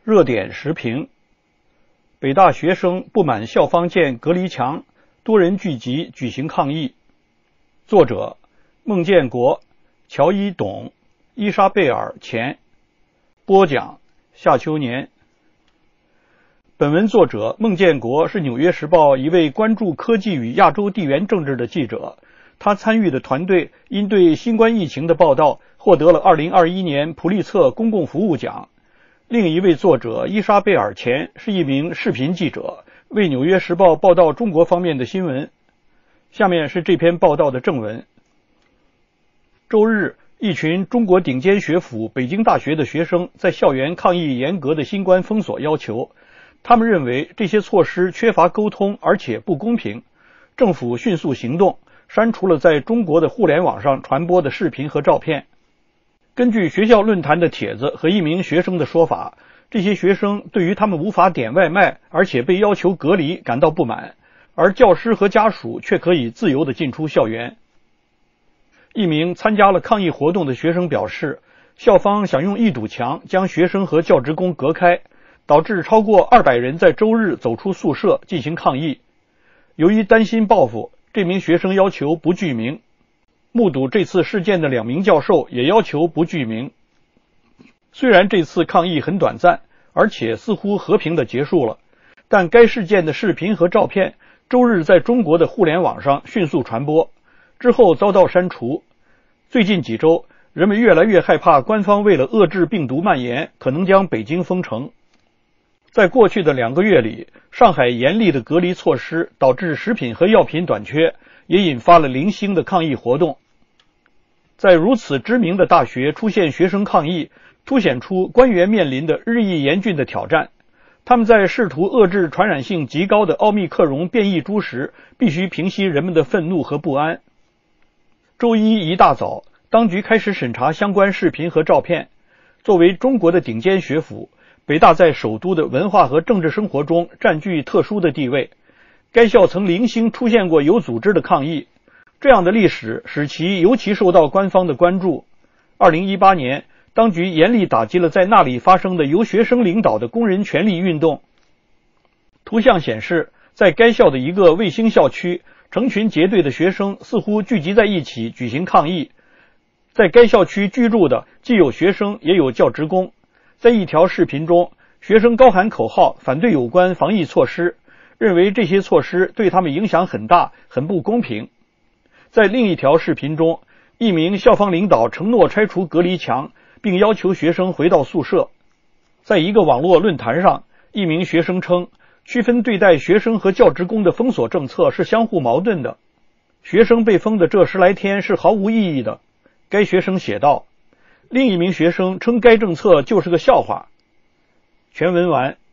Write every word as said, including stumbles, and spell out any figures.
热点时评：北大学生不满校方建隔离墙，多人聚集举行抗议。作者：孟建国、乔伊董、伊莎贝尔钱。播讲：夏秋年。本文作者孟建国是《纽约时报》一位关注科技与亚洲地缘政治的记者，他参与的团队因对新冠疫情的报道获得了二零二一年普利策公共服务奖。另一位作者伊莎贝尔钱是一名视频记者，为《纽约时报》报道中国方面的新闻。下面是这篇报道的正文。周日，一群中国顶尖学府北京大学的学生在校园抗议严格的新冠封锁要求。他们认为这些措施缺乏沟通，而且不公平。政府迅速行动，删除了在中国的互联网上传播的视频和照片。根据学校论坛的帖子和一名学生的说法，这些学生对于他们无法点外卖，而且被要求隔离感到不满，而教师和家属却可以自由地进出校园。一名参加了抗议活动的学生表示，校方想用一堵墙将学生和教职工隔开，导致超过二百人在周日走出宿舍进行抗议。由于担心报复，这名学生要求不具名。目睹这次事件的两名教授也要求不具名。虽然这次抗议很短暂，而且似乎和平地结束了，但该事件的视频和照片周日在中国的互联网上迅速传播，之后遭到删除。最近几周，人们越来越害怕官方为了遏制病毒蔓延，可能将北京封城。在过去的两个月里，上海严厉的隔离措施导致食品和药品短缺，也引发了零星的抗议活动。在如此知名的大学出现学生抗议，凸显出官员面临的日益严峻的挑战。他们在试图遏制传染性极高的奥密克戎变异株时，必须平息人们的愤怒和不安。周一一大早，当局开始审查相关视频和照片。作为中国的顶尖学府，北大在首都的文化和政治生活中占据特殊的地位。该校曾零星出现过有组织的抗议，这样的历史使其尤其受到官方的关注。二零一八年，当局严厉打击了在那里发生的由学生领导的工人权利运动。图像显示，在该校的一个卫星校区，成群结队的学生似乎聚集在一起举行抗议。在该校区居住的既有学生也有教职工。在一条视频中，学生高喊口号，反对有关防疫措施，认为这些措施对他们影响很大，很不公平。在另一条视频中，一名校方领导承诺拆除隔离墙，并要求学生回到宿舍。在一个网络论坛上，一名学生称，区分对待学生和教职工的封锁政策是相互矛盾的。学生被封的这十来天是毫无意义的，该学生写道。另一名学生称该政策就是个笑话。全文完。